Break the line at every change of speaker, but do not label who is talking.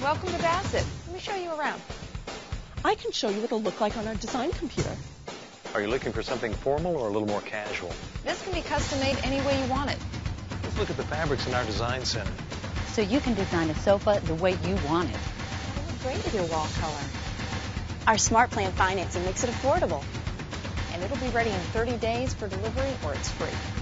Welcome to Bassett. Let me show you around.
I can show you what it'll look like on our design computer.
Are you looking for something formal or a little more casual?
This can be custom made any way you want it.
Let's look at the fabrics in our design center.
So you can design a sofa the way you want it.
It'll look great with your wall color.
Our Smart Plan financing makes it affordable.
And it'll be ready in 30 days for delivery or it's free.